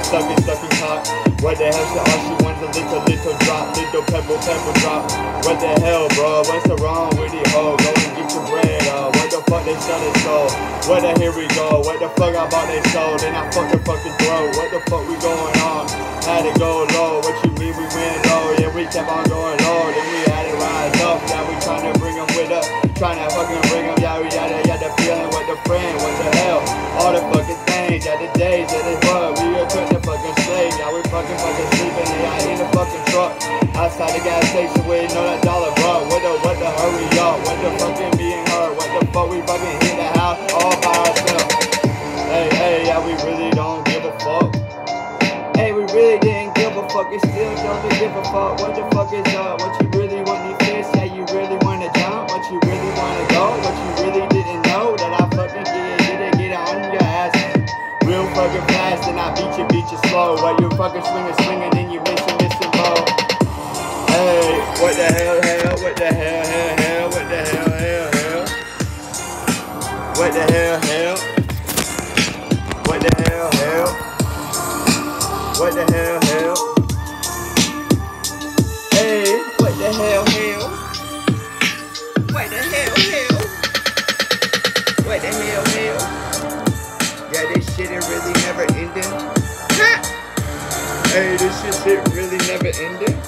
sucking cock. What the hell, all she wants a little drop, little pebble drop. What the hell, bro? What's the wrong with the hoe? Go and get your bread, what the fuck they sell it so? What the here we go? What the fuck I bought they sold? Then I fucking throw. What the fuck we going on? Had to go low. What you mean we went low? Yeah, we kept on going low. Then we had to rise up. Yeah, we trying to bring them with us. Trying to fucking bring them. Yeah, we got the feeling with the friend. What the hell? All the fucking things. Yeah, the days that it was. We were cutting the fucking slave. Yeah, we fucking sleeping. Yeah, in the fucking truck. Outside the gas station waiting on that dollar, bro. What the hurry up? What the fucking being her? What the fuck we fucking hit the house all by ourselves? Hey, yeah, we really don't give a fuck. Hey, we really didn't give a fuck. It still don't give a fuck. What the fuck is up? What you really want these fish? Yeah, you really wanna jump? What you really wanna go? What you really didn't know? That I fucking get it on your ass real fucking fast, and I beat you slow. While you fucking swinging, then you missing, bro. Hey, what the hell, what the hell, what the hell, what the hell, what the hell, what the hell, hey, what the hell, what the hell, what the hell, yeah, this shit is really never ending. Hey, this shit really never ending.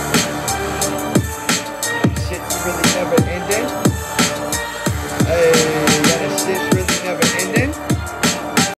Shit's really never ending. Hey.